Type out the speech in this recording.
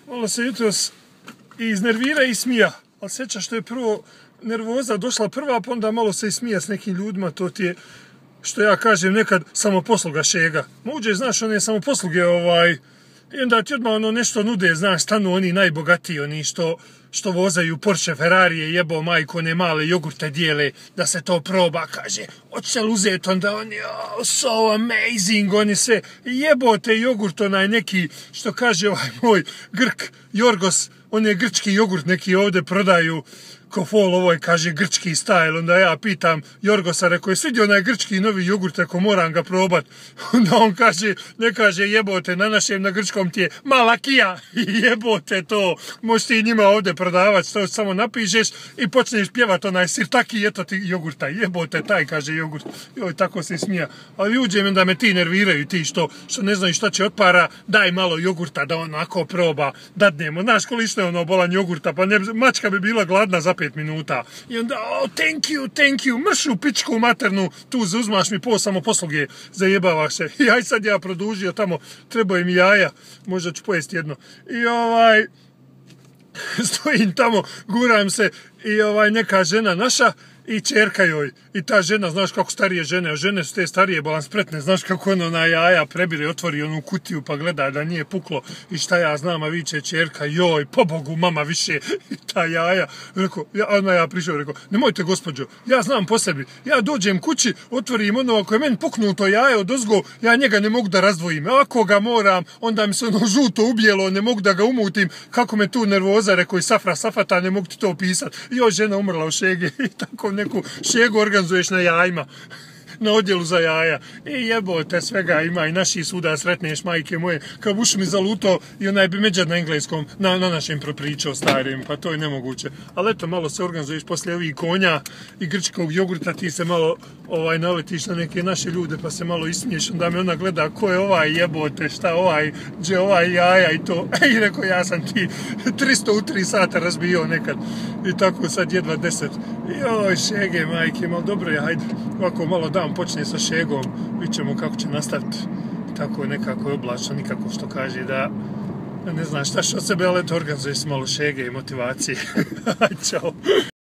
Malo se jutros i iznervira i smija. Ali sjeća što je prvo nervoza došla prva, pa onda malo se i smija s nekim ljudima. To ti je, što ja kažem, nekad samoposluga šega. Uđeš, znaš, one samoposluge, i onda ti odmah nešto nude, znaš, stanu oni najbogatiji, oni što vozaju Porsche, Ferrarije, jebo majko, one male jogurte dijele, da se to proba, kaže, hoće li uzeti, onda oni, oh, so amazing, oni sve, jebote jogurt, onaj neki, što kaže ovaj moj Grk, Jorgos, on je grčki jogurt, neki ovdje prodaju, ko fol ovoj, kaže, grčki style, onda ja pitam Jorgosa, rekao je, svidio onaj grčki novi jogurt, ako moram ga probat, onda on kaže, ne kaže jebote, na našem, na grčkom ti je malakija, jebote to, možeš ti njima ovdje prodavati, to samo napišeš i počneš pjevat onaj sirtaki, eto ti jogurta, jebote, taj kaže jogurt, joj, tako se smija, ali uđem da me ti nerviraju, ti što ne znaju šta će otpara, daj malo jogurta da onako proba, dadnemo, znaš koliko je ono bolan jogurta, pa ne, mačka bi bila gladna za 5 minuta. I onda, oh, thank you, mršu pičku maternu, tu uzmaš mi samoposluge, zajebavaš se. I aj sad ja produžio tamo, trebaju mi jaja, možda ću pojesti jedno. I stojim tamo, guram se i neka žena naša, i čerka joj. I ta žena, znaš kako starije žene su te starije, balan spretne, znaš kako ono na jaja prebire, otvori onu kutiju pa gleda da nije puklo i šta ja znam, a viče čerka, joj, pobogu, mama više, i ta jaja. Rekao, ja prišao, rekao, nemojte gospođo, ja znam po sebi, ja dođem kući, otvorim ono, ako je meni puknuto jaje odozgo, ja njega ne mogu da razdvojim, ako ga moram, onda mi se ono žuto ubijelo, ne mogu da ga umutim, kako me tu nervoza, rekao, i safata, ne mogu ti to opisat. Joj, žena umrla u šege i tako neku šegu organizuješ na jajima, na odjelu za jaja. I jebote, svega ima i naši suda sretneš, majke moje, kad buš mi zalutao i onaj bi međad na engleskom, na našem propričao starim, pa to je nemoguće. Ali eto, malo se organizuješ poslije ovih konja i grčkog jogurta, ti se malo naletiš na neke naše ljude, pa se malo ismiješ, onda me ona gleda, ko je ovaj jebote, šta gdje ovaj jaja i to. I rekao, ja sam ti 300 u 3 sata razbio nekad. I tako sad jedva 10. Joj, šege, majke, malo dobro je, hajde, ovako malo dan počne sa šegom, vidit ćemo kako će nastaviti. Tako je nekako oblačno, nikako što kaže da ne znaš šta što od sebe, ali to organizuješ malo šege i motivacije. Ćao.